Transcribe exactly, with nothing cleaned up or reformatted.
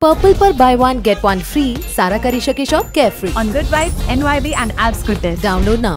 Purple પર buy one get one free સારા કરી શકે shop carefree On Good Vibes, N Y B and Alps Good Test. Download now.